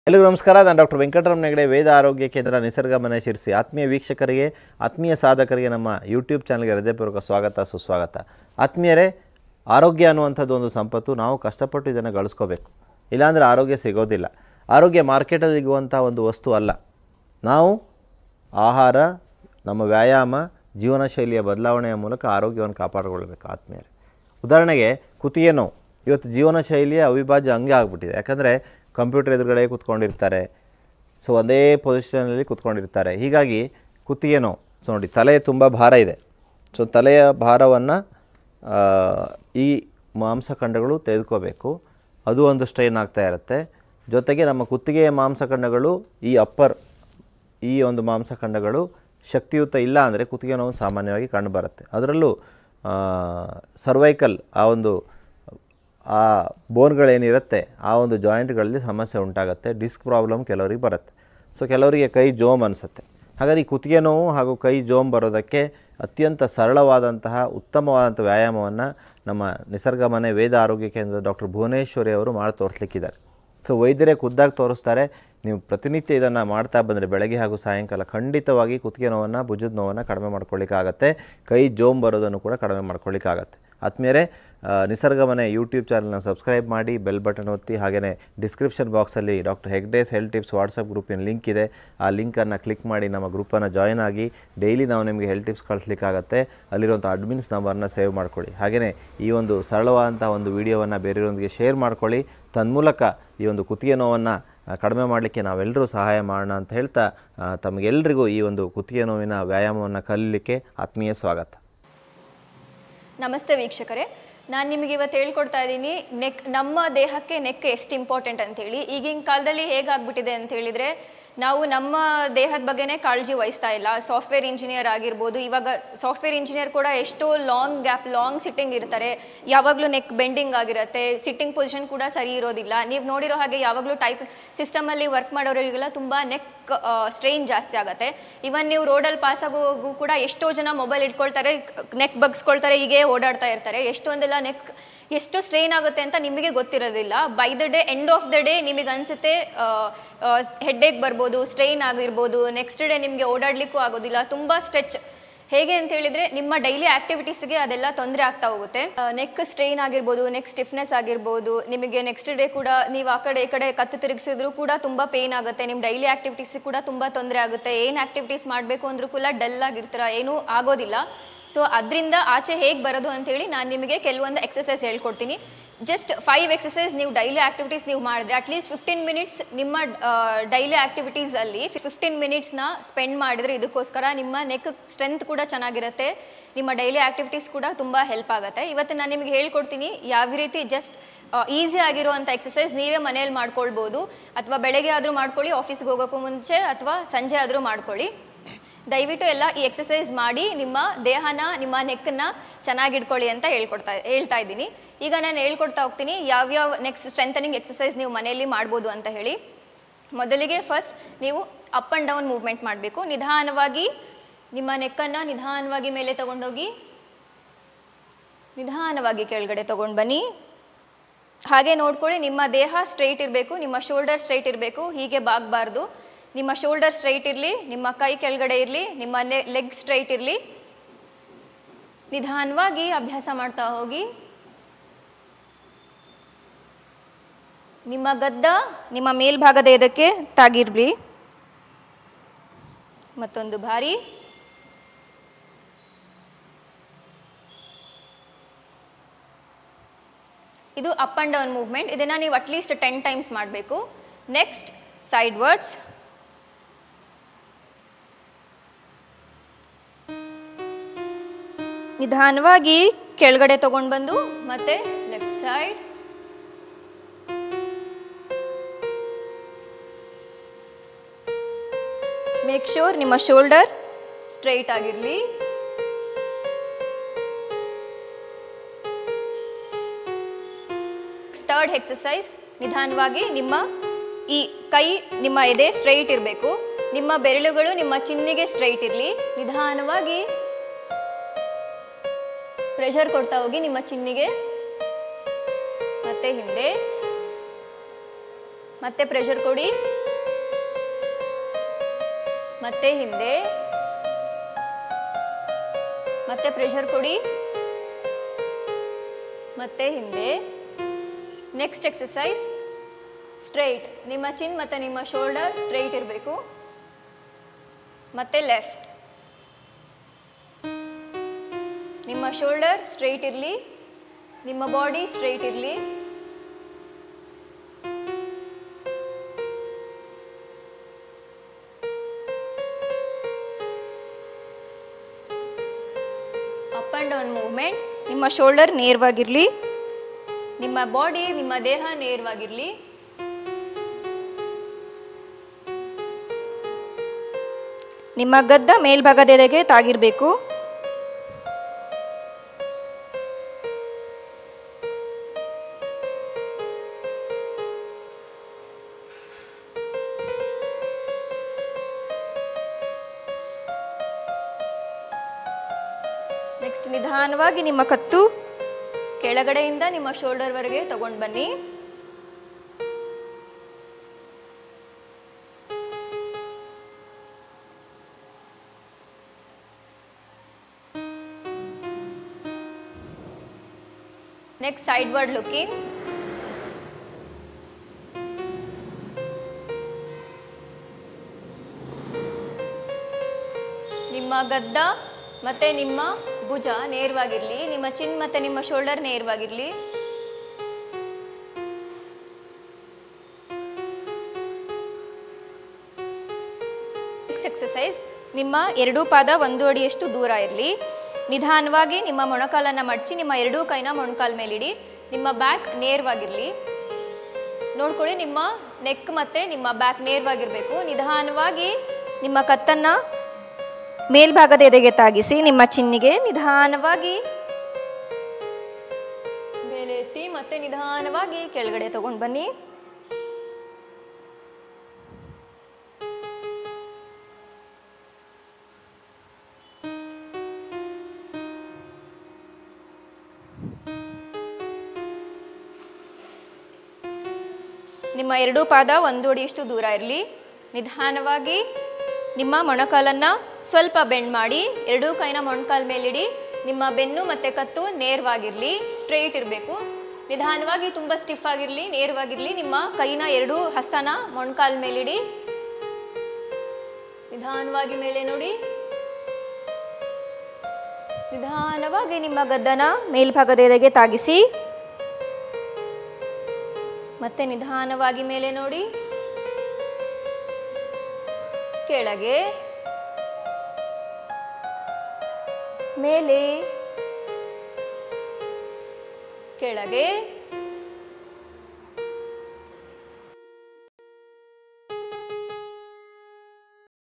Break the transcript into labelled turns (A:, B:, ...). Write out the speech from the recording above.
A: ಎಲ್ಲರಿಗೂ ನಮಸ್ಕಾರ. ನಾನು ಡಾಕ್ಟರ್ ವೆಂಕಟರಮಣ ಹೆಗಡೆ, ವೇದ ಆರೋಗ್ಯ ಕೇಂದ್ರ, ನಿಸರ್ಗ ಮನೆ, ಶಿರಸಿ. ಆತ್ಮೀಯ ವೀಕ್ಷಕರಿಗೆ, ಆತ್ಮೀಯ ಸಾಧಕರಿಗೆ ನಮ್ಮ ಯೂಟ್ಯೂಬ್ ಚಾನಲ್ಗೆ ಹೃದಯಪೂರ್ವಕ ಸ್ವಾಗತ, ಸುಸ್ವಾಗತ. ಆತ್ಮೀಯರೇ, ಆರೋಗ್ಯ ಅನ್ನುವಂಥದ್ದು ಒಂದು ಸಂಪತ್ತು. ನಾವು ಕಷ್ಟಪಟ್ಟು ಇದನ್ನು ಗಳಿಸ್ಕೋಬೇಕು, ಇಲ್ಲಾಂದರೆ ಆರೋಗ್ಯ ಸಿಗೋದಿಲ್ಲ. ಆರೋಗ್ಯ ಮಾರ್ಕೆಟಲ್ಲಿ ಸಿಗುವಂಥ ಒಂದು ವಸ್ತು ಅಲ್ಲ. ನಾವು ಆಹಾರ, ನಮ್ಮ ವ್ಯಾಯಾಮ, ಜೀವನ ಶೈಲಿಯ ಬದಲಾವಣೆಯ ಮೂಲಕ ಆರೋಗ್ಯವನ್ನು ಕಾಪಾಡಿಕೊಳ್ಬೇಕು. ಆತ್ಮೀಯರೇ, ಉದಾಹರಣೆಗೆ ಕುತ್ತಿಗೆ ನೋವು ಇವತ್ತು ಜೀವನ ಶೈಲಿಯ ಅವಿಭಾಜ್ಯ ಅಂಗ ಆಗಿಬಿಟ್ಟಿದೆ. ಯಾಕಂದರೆ ಕಂಪ್ಯೂಟರ್ ಎದುರುಗಡೆ ಕೂತ್ಕೊಂಡಿರ್ತಾರೆ, ಸೊ ಒಂದೇ ಪೊಸಿಷನಲ್ಲಿ ಕೂತ್ಕೊಂಡಿರ್ತಾರೆ. ಹೀಗಾಗಿ ಕುತ್ತಿಗೆ ನೋವು. ಸೊ ನೋಡಿ, ತಲೆ ತುಂಬ ಭಾರ ಇದೆ. ಸೊ ತಲೆಯ ಭಾರವನ್ನು ಈ ಮಾಂಸಖಂಡಗಳು ತೆಗೆದುಕೋಬೇಕು. ಅದು ಒಂದು ಸ್ಟ್ರೈನ್ ಆಗ್ತಾ ಇರುತ್ತೆ. ಜೊತೆಗೆ ನಮ್ಮ ಕುತ್ತಿಗೆಯ ಮಾಂಸಖಂಡಗಳು, ಈ ಒಂದು ಮಾಂಸಖಂಡಗಳು ಶಕ್ತಿಯುತ ಇಲ್ಲ ಅಂದರೆ ಕುತ್ತಿಗೆ ನೋವು ಸಾಮಾನ್ಯವಾಗಿ ಕಂಡುಬರುತ್ತೆ. ಅದರಲ್ಲೂ ಸರ್ವೈಕಲ್ ಆ ಬೋನ್ಗಳೇನಿರುತ್ತೆ ಆ ಒಂದು ಜಾಯಿಂಟ್ಗಳಲ್ಲಿ ಸಮಸ್ಯೆ ಉಂಟಾಗುತ್ತೆ. ಡಿಸ್ಕ್ ಪ್ರಾಬ್ಲಮ್ ಕೆಲವರಿಗೆ ಬರುತ್ತೆ. ಸೊ ಕೆಲವರಿಗೆ ಕೈ ಜೋಮ್ ಅನಿಸುತ್ತೆ. ಹಾಗಾಗಿ ಕುತ್ತಿಗೆ ನೋವು ಹಾಗೂ ಕೈ ಜೋಮ್ ಬರೋದಕ್ಕೆ ಅತ್ಯಂತ ಸರಳವಾದಂತಹ ಉತ್ತಮವಾದಂಥ ವ್ಯಾಯಾಮವನ್ನು ನಮ್ಮ ನಿಸರ್ಗ ಮನೆ ವೇದ ಆರೋಗ್ಯ ಕೇಂದ್ರದ ಡಾಕ್ಟರ್ ಭುವನೇಶ್ವರಿ ಅವರು ಮಾಡಿ ತೋರಿಸ್ಲಿಕ್ಕಿದ್ದಾರೆ. ಸೊ ವೈದ್ಯರೇ ಖುದ್ದಾಗಿ ತೋರಿಸ್ತಾರೆ. ನೀವು ಪ್ರತಿನಿತ್ಯ ಇದನ್ನು ಮಾಡ್ತಾ ಬಂದರೆ ಬೆಳಗ್ಗೆ ಹಾಗೂ ಸಾಯಂಕಾಲ ಖಂಡಿತವಾಗಿ ಕುತ್ತಿಗೆ ನೋವನ್ನು, ಭುಜದ ನೋವನ್ನು ಕಡಿಮೆ ಮಾಡ್ಕೊಳ್ಳಿಕ್ಕಾಗತ್ತೆ. ಕೈ ಜೋಮ್ ಬರೋದನ್ನು ಕೂಡ ಕಡಿಮೆ ಮಾಡ್ಕೊಳ್ಳಿಕ್ಕಾಗತ್ತೆ. ಆದ್ಮೇಲೆ ನಿಸರ್ಗ ಮನೆ ಯೂಟ್ಯೂಬ್ ಚಾನಲ್ನ ಸಬ್ಸ್ಕ್ರೈಬ್ ಮಾಡಿ, ಬೆಲ್ ಬಟನ್ ಒತ್ತಿ. ಹಾಗೆಯೇ ಡಿಸ್ಕ್ರಿಪ್ಷನ್ ಬಾಕ್ಸಲ್ಲಿ doctor Hegde's health tips WhatsApp ಗ್ರೂಪಿನ ಲಿಂಕ್ ಇದೆ. ಆ ಲಿಂಕನ್ನು ಕ್ಲಿಕ್ ಮಾಡಿ ನಮ್ಮ ಗ್ರೂಪನ್ನು ಜಾಯ್ನ್ ಆಗಿ ಡೈಲಿ ನಾವು ನಿಮಗೆ ಹೆಲ್ತ್ ಟಿಪ್ಸ್ ಕಳಿಸ್ಲಿಕ್ಕಾಗತ್ತೆ. ಅಲ್ಲಿರುವಂಥ ಅಡ್ಮಿನ್ಸ್ ನಂಬರ್ನ ಸೇವ್ ಮಾಡ್ಕೊಳ್ಳಿ. ಹಾಗೆಯೇ ಈ ಒಂದು ಸರಳವಾದಂಥ ಒಂದು ವಿಡಿಯೋವನ್ನು ಬೇರೆಯವರೊಂದಿಗೆ ಶೇರ್ ಮಾಡ್ಕೊಳ್ಳಿ. ತನ್ಮೂಲಕ ಈ ಒಂದು ಕುತ್ತಿಗೆ ನೋವನ್ನು ಕಡಿಮೆ ಮಾಡಲಿಕ್ಕೆ ನಾವೆಲ್ಲರೂ ಸಹಾಯ ಮಾಡೋಣ ಅಂತ ಹೇಳ್ತಾ, ತಮಗೆಲ್ಲರಿಗೂ ಈ ಒಂದು ಕುತ್ತಿಗೆ ನೋವಿನ ವ್ಯಾಯಾಮವನ್ನು ಕಲೀಲಿಕ್ಕೆ ಆತ್ಮೀಯ ಸ್ವಾಗತ.
B: ನಮಸ್ತೆ ವೀಕ್ಷಕರೇ, ನಾನು ನಿಮಗೆ ಇವತ್ತು ಹೇಳ್ಕೊಡ್ತಾ ಇದ್ದೀನಿ ನಮ್ಮ ದೇಹಕ್ಕೆ ನೆಕ್ ಎಷ್ಟು ಇಂಪಾರ್ಟೆಂಟ್ ಅಂತೇಳಿ. ಈಗಿನ ಕಾಲದಲ್ಲಿ ಹೇಗಾಗ್ಬಿಟ್ಟಿದೆ ಅಂತ ಹೇಳಿದರೆ, ನಾವು ನಮ್ಮ ದೇಹದ ಬಗ್ಗೆನೇ ಕಾಳಜಿ ವಹಿಸ್ತಾ ಇಲ್ಲ. ಸಾಫ್ಟ್ವೇರ್ ಇಂಜಿನಿಯರ್ ಆಗಿರ್ಬೋದು, ಇವಾಗ ಸಾಫ್ಟ್ವೇರ್ ಇಂಜಿನಿಯರ್ ಕೂಡ ಎಷ್ಟೋ ಲಾಂಗ್ ಸಿಟ್ಟಿಂಗ್ ಇರ್ತಾರೆ. ಯಾವಾಗಲೂ ನೆಕ್ ಬೆಂಡಿಂಗ್ ಆಗಿರುತ್ತೆ, ಸಿಟ್ಟಿಂಗ್ ಪೊಸಿಷನ್ ಕೂಡ ಸರಿ ಇರೋದಿಲ್ಲ. ನೀವು ನೋಡಿರೋ ಹಾಗೆ ಯಾವಾಗಲೂ ಸಿಸ್ಟಮಲ್ಲಿ ವರ್ಕ್ ಮಾಡೋರಿಗೆಲ್ಲ ತುಂಬ ನೆಕ್ ಸ್ಟ್ರೈನ್ ಜಾಸ್ತಿ ಆಗುತ್ತೆ. ಇವನ್ ನೀವು ರೋಡಲ್ಲಿ ಪಾಸ್ ಆಗೋಗೂ ಕೂಡ ಎಷ್ಟೋ ಜನ ಮೊಬೈಲ್ ಇಟ್ಕೊಳ್ತಾರೆ, ನೆಕ್ ಬಗ್ಸ್ಕೊಳ್ತಾರೆ, ಹೀಗೆ ಓಡಾಡ್ತಾ ಇರ್ತಾರೆ. ಎಷ್ಟೊಂದೆಲ್ಲ ನೆಕ್ ಎಷ್ಟು ಸ್ಟ್ರೈನ್ ಆಗುತ್ತೆ ಅಂತ ನಿಮಗೆ ಗೊತ್ತಿರೋದಿಲ್ಲ. By the day, end of the day ನಿಮಗೆ ಅನಿಸುತ್ತೆ ಹೆಡ್ಡೇಕ್ ಬರ್ಬೋದು, ಸ್ಟ್ರೈನ್ ಆಗಿರ್ಬೋದು. ನೆಕ್ಸ್ಟ್ ಡೇ ನಿಮಗೆ ಓಡಾಡಲಿಕ್ಕೂ ಆಗೋದಿಲ್ಲ. ತುಂಬ ಸ್ಟ್ರೆಚ್ ಹೇಗೆ ಅಂತ ಹೇಳಿದರೆ, ನಿಮ್ಮ ಡೈಲಿ ಆ್ಯಕ್ಟಿವಿಟೀಸ್ಗೆ ಅದೆಲ್ಲ ತೊಂದರೆ ಆಗ್ತಾ ಹೋಗುತ್ತೆ. ನೆಕ್ ಸ್ಟ್ರೈನ್ ಆಗಿರ್ಬೋದು, ನೆಕ್ ಸ್ಟಿಫ್ನೆಸ್ ಆಗಿರ್ಬೋದು. ನಿಮಗೆ ನೆಕ್ಸ್ಟ್ ಡೇ ಕೂಡ ನೀವು ಆ ಕಡೆ ಈ ಕಡೆ ಕತ್ತು ತಿರುಗಿಸಿದ್ರು ಕೂಡ ತುಂಬ ಪೇನ್ ಆಗುತ್ತೆ. ನಿಮ್ಮ ಡೈಲಿ ಆ್ಯಕ್ಟಿವಿಟೀಸ್ಗೆ ಕೂಡ ತುಂಬ ತೊಂದರೆ ಆಗುತ್ತೆ. ಏನು ಆ್ಯಕ್ಟಿವಿಟೀಸ್ ಮಾಡಬೇಕು ಅಂದರೂ ಕೂಡ ಡಲ್ ಆಗಿರ್ತೀರ, ಏನೂ ಆಗೋದಿಲ್ಲ. ಸೊ ಅದರಿಂದ ಆಚೆ ಹೇಗೆ ಬರೋದು ಅಂಥೇಳಿ ನಾನು ನಿಮಗೆ ಕೆಲವೊಂದು ಎಕ್ಸಸೈಸ್ ಹೇಳ್ಕೊಡ್ತೀನಿ. ಜಸ್ಟ್ 5 ಎಕ್ಸಸೈಸ್ ನೀವು ಡೈಲಿ ಆ್ಯಕ್ಟಿವಿಟೀಸ್ ನೀವು ಮಾಡಿದ್ರೆ, ಅಟ್ಲೀಸ್ಟ್ 15 ಮಿನಿಟ್ಸ್ ನಿಮ್ಮ ಡೈಲಿ ಆ್ಯಕ್ಟಿವಿಟೀಸಲ್ಲಿ 15 ಮಿನಿಟ್ಸ್ನ ಸ್ಪೆಂಡ್ ಮಾಡಿದರೆ, ಇದಕ್ಕೋಸ್ಕರ ನಿಮ್ಮ ನೆಕ್ ಸ್ಟ್ರೆಂತ್ ಕೂಡ ಚೆನ್ನಾಗಿರುತ್ತೆ, ನಿಮ್ಮ ಡೈಲಿ ಆ್ಯಕ್ಟಿವಿಟೀಸ್ ಕೂಡ ತುಂಬ ಹೆಲ್ಪ್ ಆಗುತ್ತೆ. ಇವತ್ತು ನಾನು ನಿಮಗೆ ಹೇಳ್ಕೊಡ್ತೀನಿ ಯಾವ ರೀತಿ ಜಸ್ಟ್ ಈಸಿ ಆಗಿರುವಂಥ ಎಕ್ಸಸೈಸ್ ನೀವೇ ಮನೇಲಿ ಮಾಡ್ಕೊಳ್ಬೋದು. ಅಥವಾ ಬೆಳಗ್ಗೆ ಆದರೂ ಮಾಡ್ಕೊಳ್ಳಿ, ಆಫೀಸ್ಗೆ ಹೋಗೋಕ್ಕೂ ಮುಂಚೆ, ಅಥವಾ ಸಂಜೆ ಆದರೂ ಮಾಡ್ಕೊಳ್ಳಿ. ದಯವಿಟ್ಟು ಎಲ್ಲ ಈ ಎಕ್ಸಸೈಸ್ ಮಾಡಿ ನಿಮ್ಮ ದೇಹನ, ನಿಮ್ಮ ನೆಕ್ಕನ್ನು ಚೆನ್ನಾಗಿಟ್ಕೊಳ್ಳಿ ಅಂತ ಹೇಳ್ತಾ ಇದ್ದೀನಿ. ಈಗ ನಾನು ಹೇಳ್ಕೊಡ್ತಾ ಹೋಗ್ತೀನಿ ಯಾವ್ಯಾವ ನೆಕ್ಸ್ಟ್ ಸ್ಟ್ರೆಂಥನಿಂಗ್ ಎಕ್ಸಸೈಸ್ ನೀವು ಮನೆಯಲ್ಲಿ ಮಾಡ್ಬೋದು ಅಂತ ಹೇಳಿ. ಮೊದಲಿಗೆ ಫಸ್ಟ್ ನೀವು ಅಪ್ ಆ್ಯಂಡ್ ಡೌನ್ ಮೂವ್ಮೆಂಟ್ ಮಾಡಬೇಕು. ನಿಧಾನವಾಗಿ ನಿಮ್ಮ ನೆಕ್ಕನ್ನು ನಿಧಾನವಾಗಿ ಮೇಲೆ ತೊಗೊಂಡೋಗಿ ನಿಧಾನವಾಗಿ ಕೆಳಗಡೆ ತೊಗೊಂಡು ಬನ್ನಿ. ಹಾಗೆ ನೋಡ್ಕೊಳ್ಳಿ, ನಿಮ್ಮ ದೇಹ ಸ್ಟ್ರೈಟ್ ಇರಬೇಕು, ನಿಮ್ಮ ಶೋಲ್ಡರ್ ಸ್ಟ್ರೈಟ್ ಇರಬೇಕು, ಹೀಗೆ ಬಾಗಬಾರ್ದು. ನಿಮ್ಮ ಶೋಲ್ಡರ್ ಸ್ಟ್ರೈಟ್ ಇರಲಿ, ನಿಮ್ಮ ಕೈ ಕೆಳಗಡೆ ಇರಲಿ, ನಿಮ್ಮ ಲೆಗ್ ಸ್ಟ್ರೈಟ್ ಇರಲಿ. ನಿಧಾನವಾಗಿ ಅಭ್ಯಾಸ ಮಾಡ್ತಾ ಹೋಗಿ. ನಿಮ್ಮ ಗದ್ದ ನಿಮ್ಮ ಮೇಲ್ಭಾಗದ ಎದಕ್ಕೆ ತಾಗಿರ್ಲಿ. ಮತ್ತೊಂದು ಬಾರಿ. ಇದು ಅಪ್ ಆ್ಯಂಡ್ ಡೌನ್ ಮೂವ್ಮೆಂಟ್. ಇದನ್ನು ನೀವು ಅಟ್ಲೀಸ್ಟ್ 10 ಟೈಮ್ಸ್ ಮಾಡಬೇಕು. Next sidewards. ನಿಧಾನವಾಗಿ ಕೆಳಗಡೆ ತಗೊಂಡು ಬಂದು ಮತ್ತೆ ಲೆಫ್ಟ್ ಸೈಡ್. ಮೇಕ್ ಶೋರ್ ನಿಮ್ಮ ಶೋಲ್ಡರ್ ಸ್ಟ್ರೈಟ್ ಆಗಿರಲಿ. ಥರ್ಡ್ ಎಕ್ಸಸೈಸ್, ನಿಧಾನವಾಗಿ ನಿಮ್ಮ ಈ ಕೈ, ನಿಮ್ಮ ಎದೆ ಸ್ಟ್ರೈಟ್ ಇರಬೇಕು. ನಿಮ್ಮ ಬೆರಳುಗಳು ನಿಮ್ಮ ಚಿನ್ನಿಗೆ ಸ್ಟ್ರೈಟ್ ಇರಲಿ. ನಿಧಾನವಾಗಿ ಪ್ರೆಷರ್ ಕೊಡ್ತಾ ಹೋಗಿ ನಿಮ್ಮ ಚಿನ್ನಿಗೆ, ಮತ್ತೆ ಹಿಂದೆ. ಮತ್ತೆ ಪ್ರೆಷರ್ ಕೊಡಿ, ಮತ್ತೆ ಹಿಂದೆ, ಮತ್ತೆ ಪ್ರೆಷರ್ ಕೊಡಿ, ಮತ್ತೆ ಹಿಂದೆ. ನೆಕ್ಸ್ಟ್ ಎಕ್ಸಸೈಸ್ ಸ್ಟ್ರೈಟ್, ನಿಮ್ಮ ಚಿನ್ ಮತ್ತು ನಿಮ್ಮ ಶೋಲ್ಡರ್ ಸ್ಟ್ರೈಟ್ ಇರಬೇಕು. ಮತ್ತೆ ಲೆಫ್ಟ್, ನಿಮ್ಮ ಶೋಲ್ಡರ್ ಸ್ಟ್ರೈಟ್ ಇರಲಿ, ನಿಮ್ಮ ಬಾಡಿ ಸ್ಟ್ರೈಟ್ ಇರಲಿ. ಅಪ್ ಆ್ಯಂಡ್ ಡೌನ್ ಮೂವ್ಮೆಂಟ್, ನಿಮ್ಮ ಶೋಲ್ಡರ್ ನೇರವಾಗಿರಲಿ, ನಿಮ್ಮ ಬಾಡಿ ನಿಮ್ಮ ದೇಹ ನೇರವಾಗಿರಲಿ. ನಿಮ್ಮ ಗದ್ದ ಮೇಲ್ಭಾಗದೆಡೆಗೆ ತಾಗಿರಬೇಕು. ನೆಕ್ಸ್ಟ್ ನಿಧಾನವಾಗಿ ನಿಮ್ಮ ಕತ್ತು ಕೆಳಗಡೆಯಿಂದ ನಿಮ್ಮ ಶೋಲ್ಡರ್ವರೆಗೆ ತಗೊಂಡು ಬನ್ನಿ. Next sideward looking. ನಿಮ್ಮ ಗದ್ದ ಮತ್ತೆ ನಿಮ್ಮ ಭುಜ ನೇರವಾಗಿರಲಿ, ನಿಮ್ಮ ಚಿನ್ ಮತ್ತೆ ನಿಮ್ಮ ಶೋಲ್ಡರ್ ನೇರವಾಗಿರಲಿ. ನೆಕ್ಸ್ಟ್ ಎಕ್ಸಸೈಸ್, ನಿಮ್ಮ ಎರಡೂ ಪಾದ 1 ಅಡಿಯಷ್ಟು ದೂರ ಇರಲಿ. ನಿಧಾನವಾಗಿ ನಿಮ್ಮ ಮೊಣಕಾಲನ್ನು ಮಡಚಿ ನಿಮ್ಮ ಎರಡೂ ಕೈನ ಮೊಣಕಾಲ ಮೇಲಿಡಿ. ನಿಮ್ಮ ಬ್ಯಾಕ್ ನೇರವಾಗಿರಲಿ. ನೋಡ್ಕೊಳ್ಳಿ, ನಿಮ್ಮ ನೆಕ್ ಮತ್ತು ನಿಮ್ಮ ಬ್ಯಾಕ್ ನೇರವಾಗಿರಬೇಕು. ನಿಧಾನವಾಗಿ ನಿಮ್ಮ ಕತ್ತನ್ನು ಮೇಲ್ಭಾಗದ ಎದೆಗೆ ತಾಗಿಸಿ ನಿಮ್ಮ ಚಿನ್ನಿಗೆ ನಿಧಾನವಾಗಿ ಮೇಲೆ ಎತ್ತಿ ಮತ್ತೆ ನಿಧಾನವಾಗಿ ಕೆಳಗಡೆ ತಗೊಂಡು ಬನ್ನಿ. ನಿಮ್ಮ ಎರಡೂ ಪಾದ 1 ಅಡಿಯಷ್ಟು ದೂರ ಇರಲಿ. ನಿಧಾನವಾಗಿ ನಿಮ್ಮ ಮೊಣಕಾಲನ್ನು ಸ್ವಲ್ಪ ಬೆಂಡ್ ಮಾಡಿ ಎರಡೂ ಕೈನ ಮೊಣಕಾಲ ಮೇಲಿಡಿ. ನಿಮ್ಮ ಬೆನ್ನು ಮತ್ತು ಕತ್ತು ನೇರವಾಗಿರಲಿ, ಸ್ಟ್ರೈಟ್ ಇರಬೇಕು. ನಿಧಾನವಾಗಿ ತುಂಬ ಸ್ಟಿಫ್ ಆಗಿರಲಿ, ನೇರವಾಗಿರಲಿ. ನಿಮ್ಮ ಕೈನ ಎರಡೂ ಹಸ್ತನ ಮೊಣಕಾಲ ಮೇಲಿಡಿ. ನಿಧಾನವಾಗಿ ಮೇಲೆ ನೋಡಿ. ನಿಧಾನವಾಗಿ ನಿಮ್ಮ ಗದ್ದನ ಮೇಲ್ಭಾಗದ ಎದೆಗೆ ತಾಗಿಸಿ ಮತ್ತೆ ನಿಧಾನವಾಗಿ ಮೇಲೆ ನೋಡಿ. ಕೆಳಗೆ, ಮೇಲೆ, ಕೆಳಗೆ,